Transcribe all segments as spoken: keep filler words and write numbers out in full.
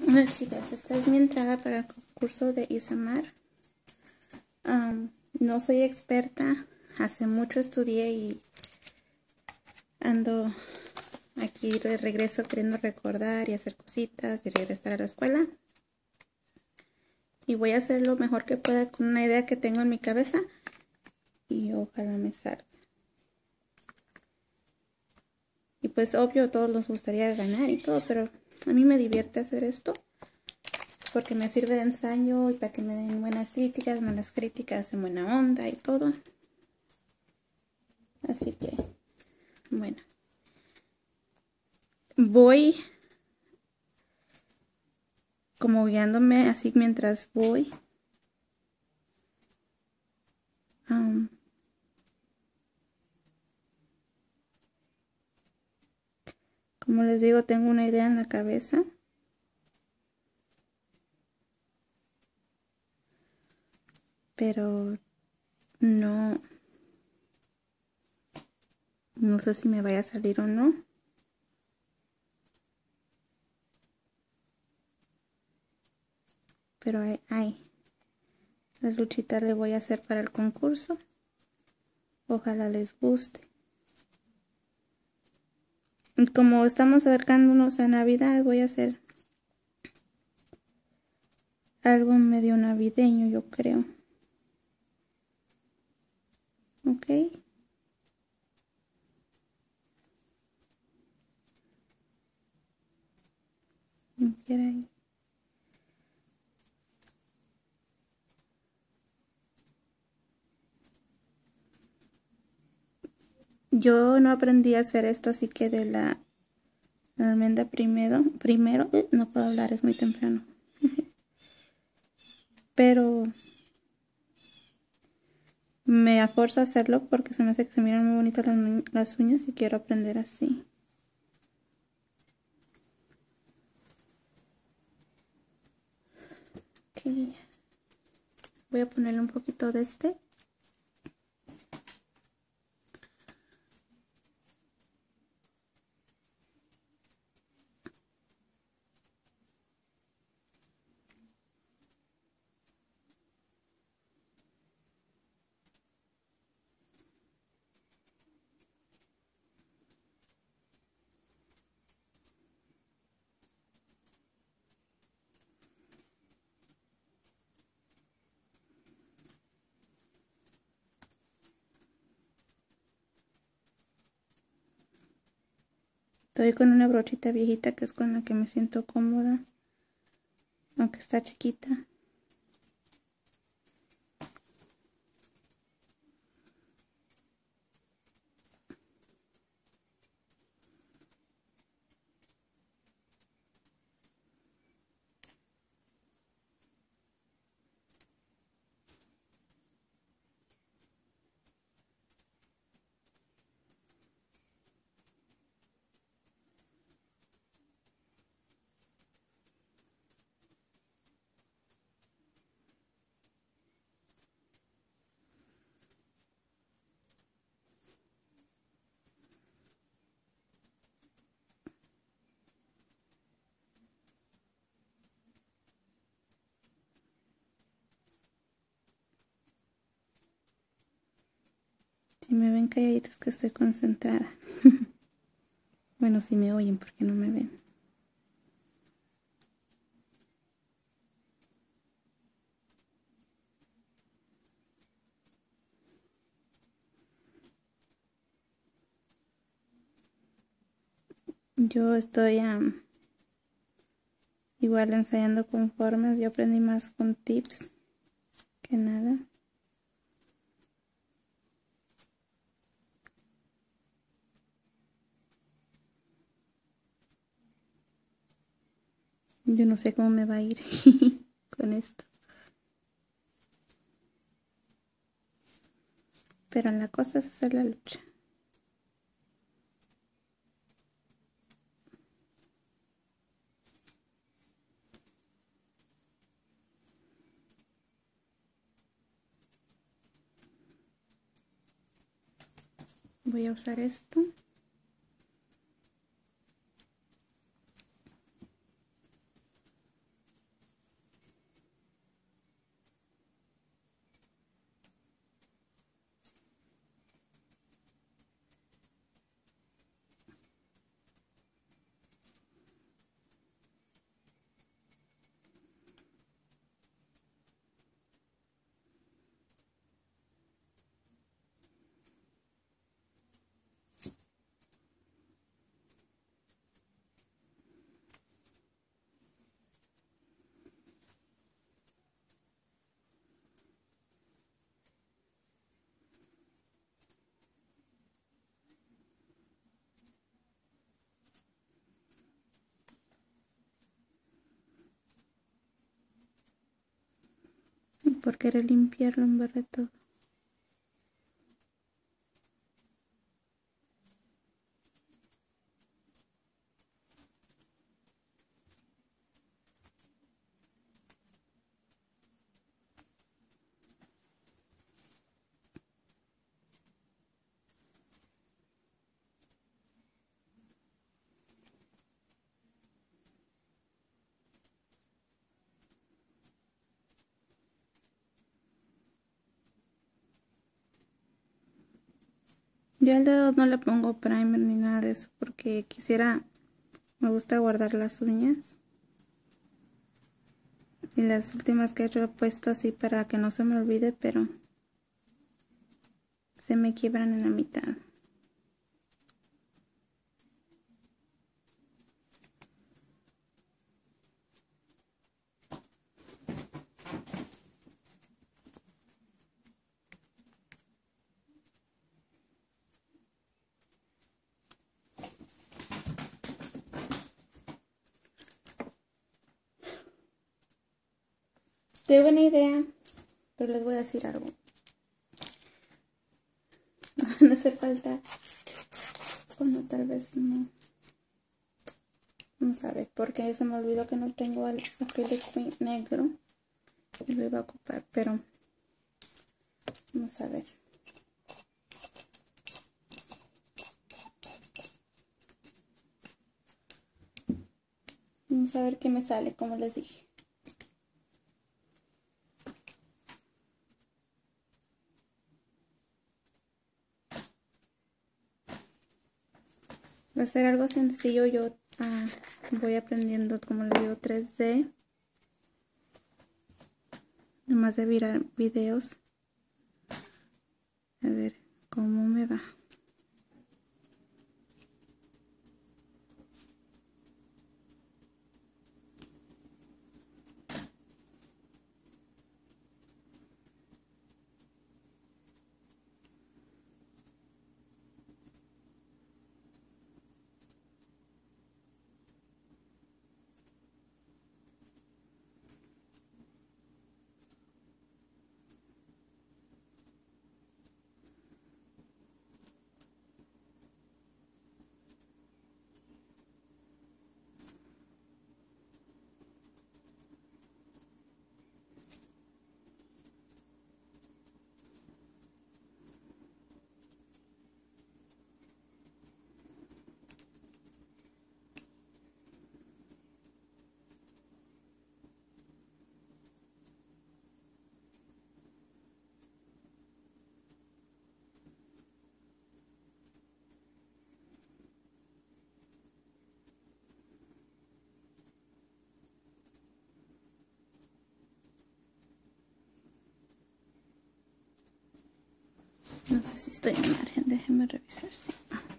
Hola chicas, esta es mi entrada para el concurso de Isamar. Um, no soy experta, hace mucho estudié y ando aquí de regreso queriendo recordar y hacer cositas y regresar a la escuela. Y voy a hacer lo mejor que pueda con una idea que tengo en mi cabeza y ojalá me salga. Y pues obvio a todos nos gustaría ganar y todo, pero a mí me divierte hacer esto. Porque me sirve de ensayo y para que me den buenas críticas, malas críticas en buena onda y todo. Así que, bueno. Voy como guiándome así mientras voy. Um, como les digo, tengo una idea en la cabeza. Pero no, no sé si me vaya a salir o no. Pero hay, hay. La luchita le voy a hacer para el concurso. Ojalá les guste. Y como estamos acercándonos a Navidad, voy a hacer algo medio navideño, yo creo. ¿Ok? Limpiar ahí. Yo no aprendí a hacer esto, así que de la, la almendra primero, primero, eh, no puedo hablar, es muy temprano. Pero me aforzo a hacerlo porque se me hace que se miran muy bonitas las, las uñas y quiero aprender así. Okay. Voy a ponerle un poquito de este. Estoy con una brochita viejita que es con la que me siento cómoda, aunque está chiquita. Si me ven calladitas que estoy concentrada. Bueno, si me oyen porque no me ven. Yo estoy um, igual ensayando con formas. Yo aprendí más con tips que nada. Yo no sé cómo me va a ir con esto. Pero la cosa es hacer la lucha. Voy a usar esto. por querer limpiarlo embarré todo. Yo al dedo no le pongo primer ni nada de eso porque quisiera, me gusta guardar las uñas. Y las últimas que he hecho lo he puesto así para que no se me olvide, pero se me quiebran en la mitad. Tengo una idea, pero les voy a decir algo. No hace falta, o no, tal vez no. Vamos a ver, porque se me olvidó que no tengo el acrílico negro y lo iba a ocupar, pero vamos a ver. Vamos a ver qué me sale, como les dije. Va a ser algo sencillo. Yo ah, voy aprendiendo, como les digo, tres D. Nomás de mirar videos. A ver cómo me va. No sé si estoy en margen, déjenme revisar. Sí.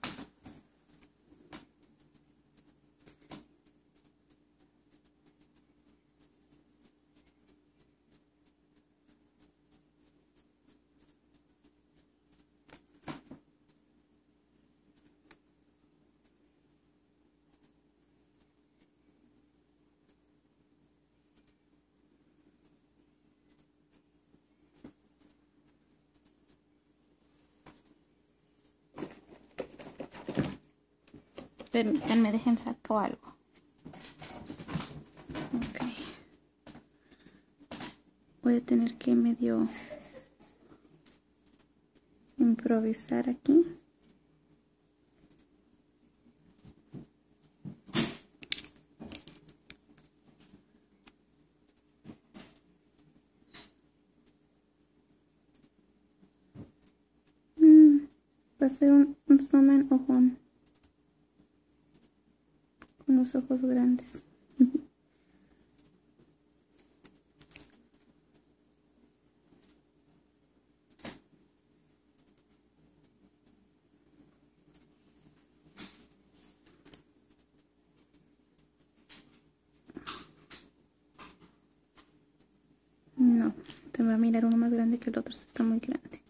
Permítanme, dejen saco algo. Ok. Voy a tener que medio improvisar aquí. Mm, va a ser un, un snowman ojón. Con los ojos grandes. No, te va a mirar uno más grande que el otro, está muy grande.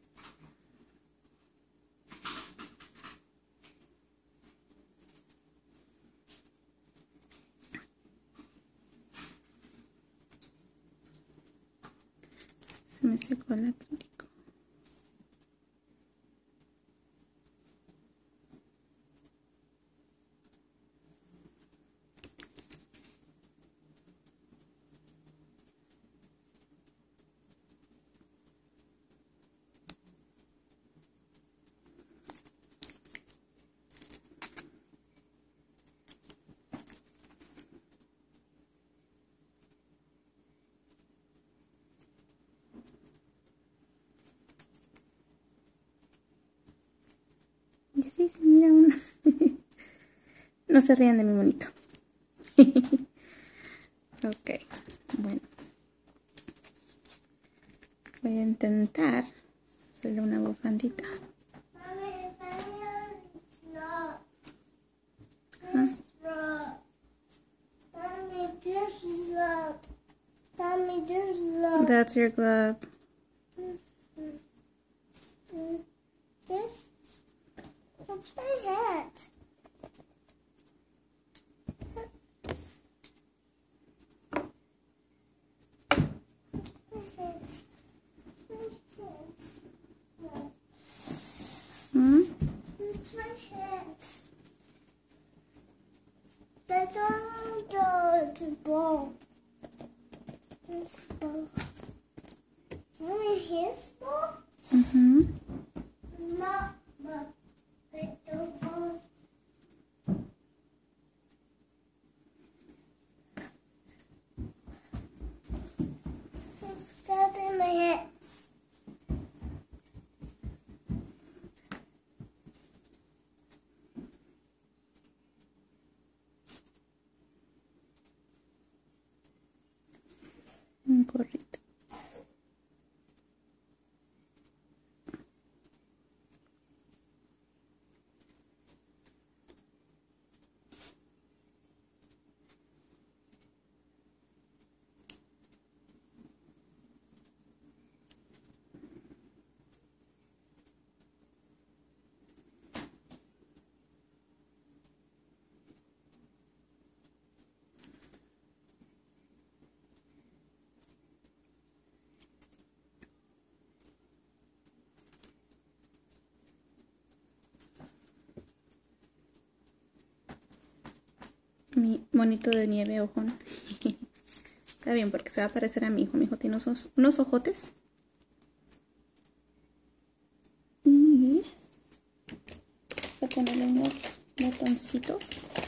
Se me secó el acrílico. Y sí, sí, mira uno. No se rían de mi monito. Ok, bueno. Voy a intentar hacerle una bufandita. That's your glove. This? That's my hat. Hmm? It's my hat. That's all the ball. This ball. Mommy, his ball? Mm-hmm. Not the little ball. It's got in my hands. Un gorrito. Mi monito de nieve ojón. Está bien porque se va a parecer a mi hijo. Mi hijo tiene unos, unos ojotes. Y vamos a ponerle unos botoncitos.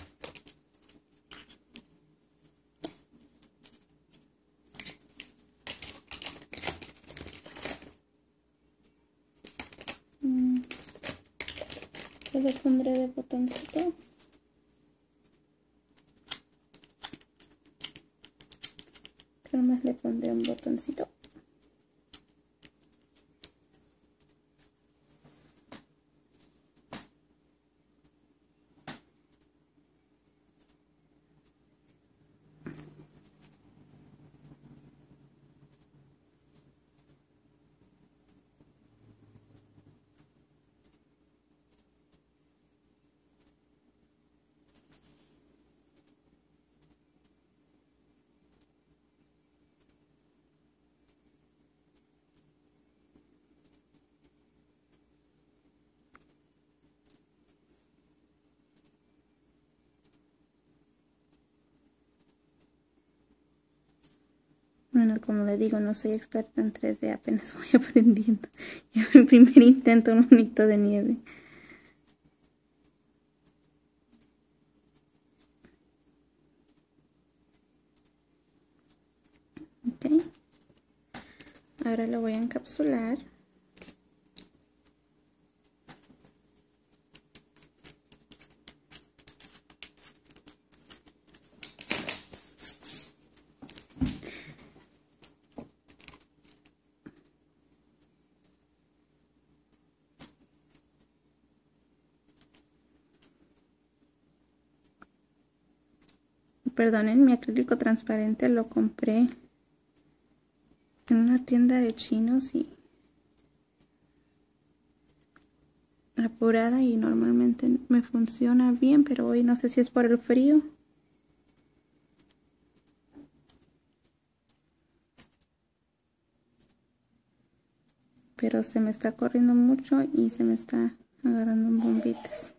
Mm. Se le pondré de botoncito. Nada más le pondré un botoncito. Bueno, como le digo, no soy experta en tres D, apenas voy aprendiendo. Ya mi primer intento, un monito de nieve. Ok. Ahora lo voy a encapsular. Perdonen, mi acrílico transparente lo compré en una tienda de chinos y apurada y normalmente me funciona bien, pero hoy no sé si es por el frío. pero se me está corriendo mucho y se me está agarrando en bombitas.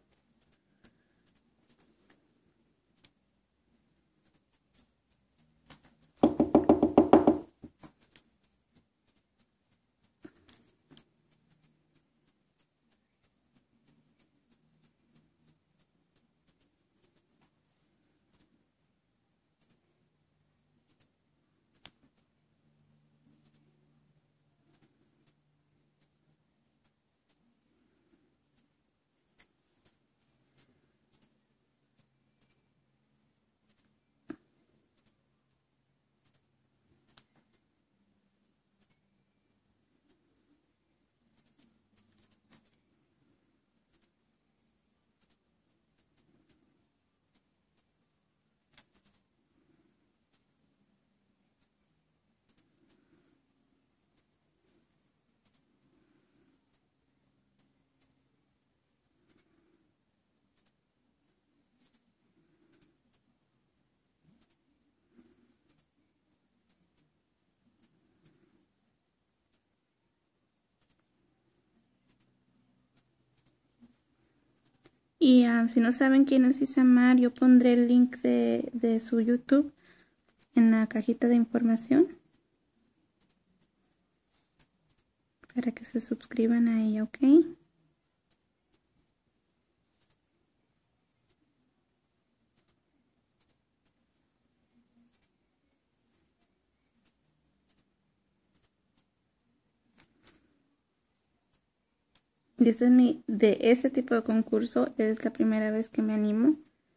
Y uh, si no saben quién es Isamar, yo pondré el link de, de su YouTube en la cajita de información para que se suscriban a ella, ¿ok? Y este es mi, de este tipo de concurso es la primera vez que me animo.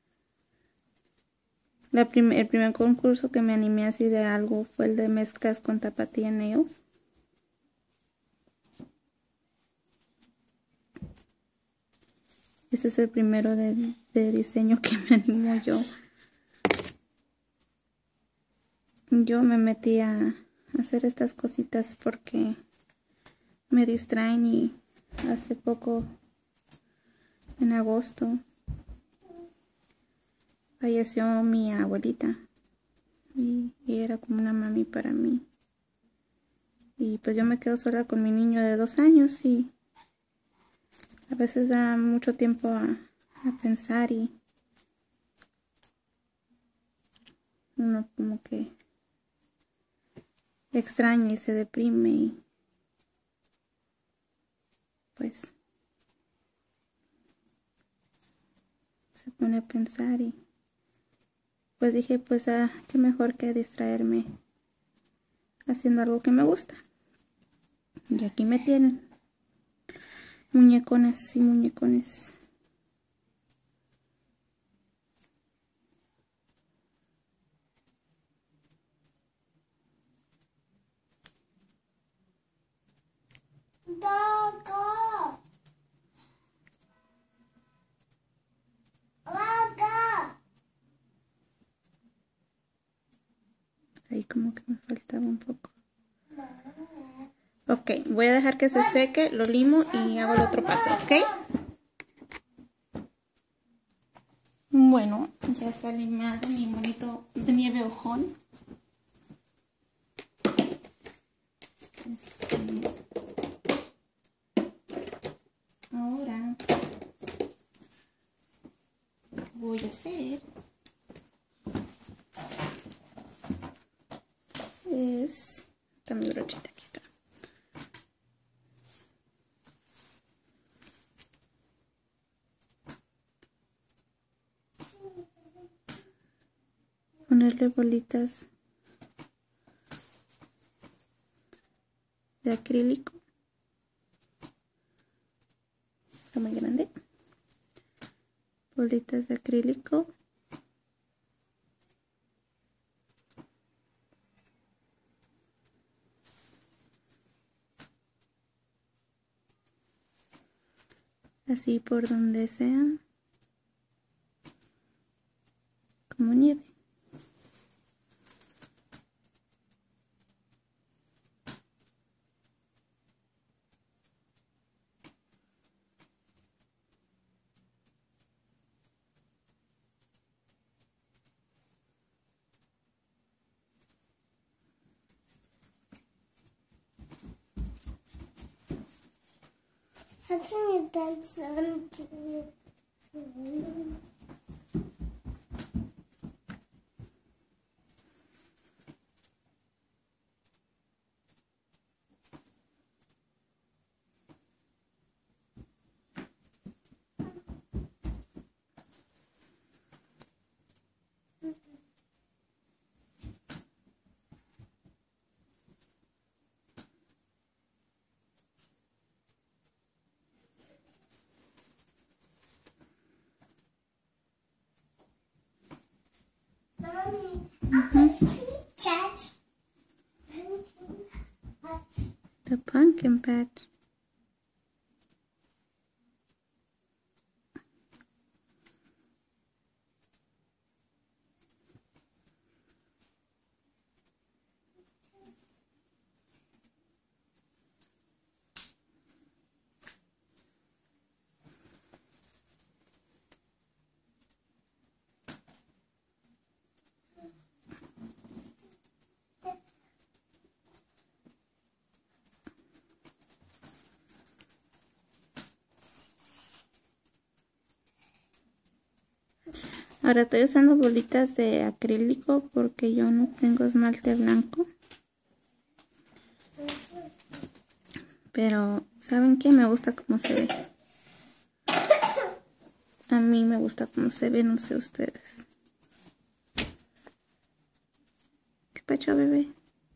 La prim el primer concurso que me animé así de algo fue el de mezclas con Tapatía Nails. Ese es el primero de, de diseño que me animo yo. Yo me metí a hacer estas cositas porque me distraen y hace poco, en agosto, falleció mi abuelita y, y era como una mami para mí. Y pues yo me quedo sola con mi niño de dos años y a veces da mucho tiempo a, a pensar y uno como que extraña y se deprime y pues se pone a pensar y pues dije pues ah, qué mejor que distraerme haciendo algo que me gusta. Y aquí me tienen muñeconas y muñecones. Vaca. Vaca. Ahí como que me faltaba un poco. Ok, voy a dejar que se seque, lo limo y hago el otro paso, ¿ok? Bueno, ya está limado mi monito de nieve ojón. Este, ahora, lo que voy a hacer es... Está mi brochita, aquí está. Ponerle bolitas de acrílico. Está muy grande. Bolitas de acrílico. Así por donde sea. Como nieve. Touching that's um, cat. The pumpkin patch. Ahora estoy usando bolitas de acrílico porque yo no tengo esmalte blanco. Pero, ¿saben qué? Me gusta cómo se ve. A mí me gusta cómo se ve, no sé ustedes. ¿Qué pacho, bebé?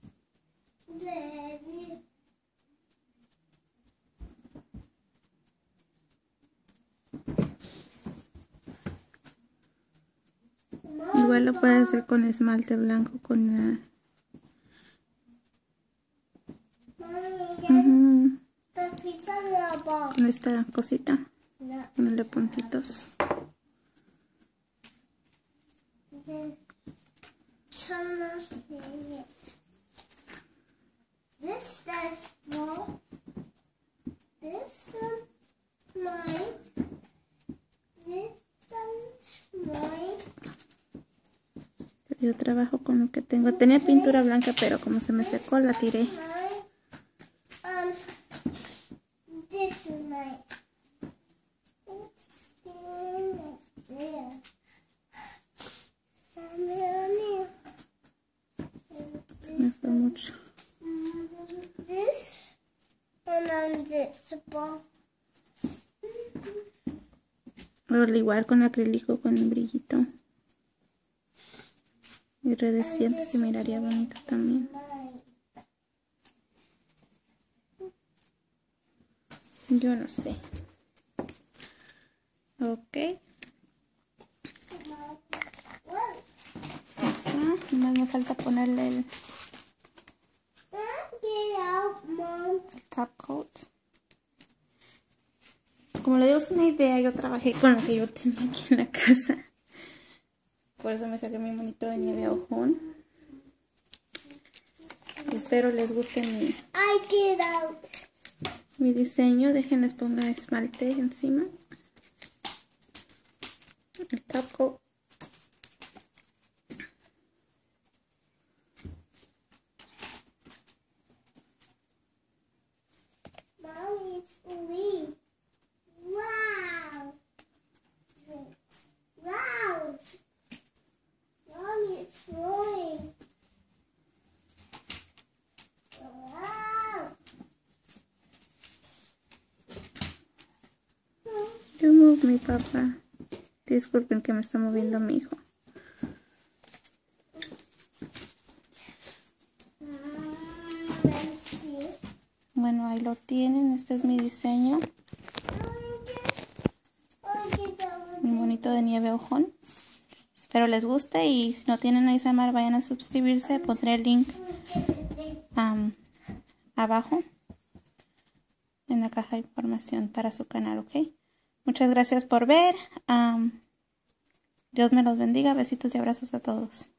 Igual lo puedes hacer con esmalte blanco, con la... Uh-huh. Con esta cosita, ponerle puntitos. This says no. This is mine. This is mine. Yo trabajo con lo que tengo. Tenía pintura blanca, pero como se me secó, la tiré. Um, this is mine. Se me fue mucho. This and then this ball. Al igual con acrílico, con el brillito. Iridescente se miraría bonito también. Yo no sé. Ok. Ya está. Nomás me falta ponerle el, el top coat. Como le digo, es una idea. Yo trabajé con lo que yo tenía aquí en la casa. Por eso me salió mi monito de nieve a ojón. Espero les guste mi, I get out. mi diseño. Déjenles ponga esmalte encima. El top coat. Mommy, it's green. Wow. Wow. Mommy, it's growing. Wow. You move me, papá. Disculpen que me está moviendo mi hijo. Bueno, ahí lo tienen. Este es mi diseño. Mi monito de nieve ojón. Espero les guste y si no tienen a Isamar, vayan a suscribirse. Pondré el link um, abajo en la caja de información para su canal, ¿ok? Muchas gracias por ver. Um, Dios me los bendiga. Besitos y abrazos a todos.